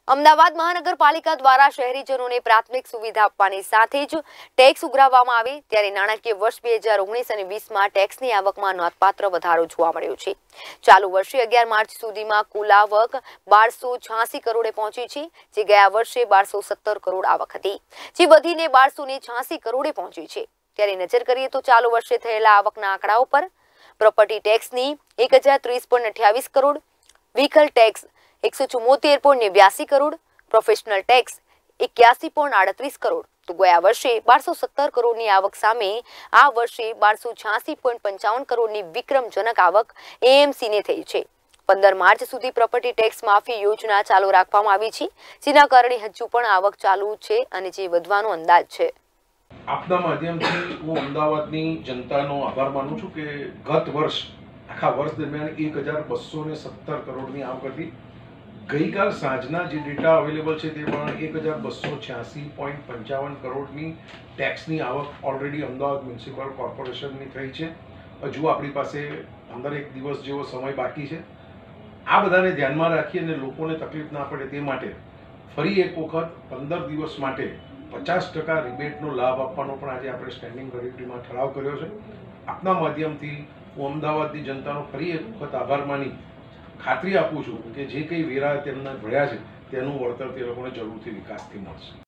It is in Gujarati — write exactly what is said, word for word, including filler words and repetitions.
અમદાવાદ મહાનગરપાલિકા દ્વારા શહેરીજનોને પ્રાથમિક સુવિધા આપવાની સાથે જ ટેક્સ ઉઘરાવવામાં આવે ત્યારે નાણાકીય વર્ષ બે હજાર ઓગણીસ અને વીસમાં ટેક્સની આવકમાં નોંધપાત્ર વધારો જોવા મળ્યો છે। ચાલુ વર્ષે અગિયાર માર્ચ સુધીમાં કુલ આવક બારસો છ્યાસી કરોડે પહોંચી છે, જે ગયા વર્ષે બારસો સત્તર કરોડ આવક હતી, જે વધીને બારસો ને છ્યાસી કરોડે પહોંચી છે। ત્યારે નજર કરીએ તો ચાલુ વર્ષે થયેલા આવકના આંકડાઓ પર પ્રોપર્ટી ટેક્સની એક હજાર ત્રીસ પોઈન્ટ અઠ્યાવીસ કરોડ, વ્હીકલ ટેક્સ એકસો ચુમ્મોતેર પોઈન્ટ નેવ્યાસી કરોડ, પ્રોફેશનલ ટેક્સ એક્યાસી પોઈન્ટ આડત્રીસ કરોડ તો ગયા વર્ષે બારસો સત્તર કરોડની આવક સામે આ વર્ષે બારસો છ્યાસી પોઈન્ટ પંચાવન કરોડની વિક્રમજનક આવક એએમસીને થઈ છે। પંદર માર્ચ સુધી પ્રોપર્ટી ટેક્સ માફી યોજના ચાલુ રાખવામાં આવી છે, જેના કારણે હજુ પણ આવક ચાલુ છે અને જે વધવાનો અંદાજ છે। આપના માધ્યમથી હું અમદાવાદની જનતાનો આભાર માનું છું કે ગત વર્ષ આખા વર્ષ દરમિયાન એક હજાર બસો ને સત્તર કરોડની આવક હતી। ગઈકાલ સાંજના જે ડેટા અવેલેબલ છે તે પણ એક હજાર બસો છ્યાસી પોઈન્ટ પંચાવન કરોડની ટેક્સની આવક ઓલરેડી અમદાવાદ મ્યુનિસિપલ કોર્પોરેશનની થઈ છે। હજુ આપણી પાસે પંદર એક દિવસ જેવો સમય બાકી છે। આ બધાને ધ્યાનમાં રાખી અને લોકોને તકલીફ ના પડે તે માટે ફરી એક વખત પંદર દિવસ માટે પચાસ ટકા રિબેટનો લાભ આપવાનો પણ આજે આપણે સ્ટેન્ડિંગ કમિટીમાં ઠરાવ કર્યો છે। આપના માધ્યમથી હું અમદાવાદની જનતાનો ફરી એક વખત આભાર માની ખાતરી આપું છું કે જે કંઈ વેરા તેમને ભર્યા છે તેનું વળતર તે લોકોને જરૂરથી વિકાસથી મળશે।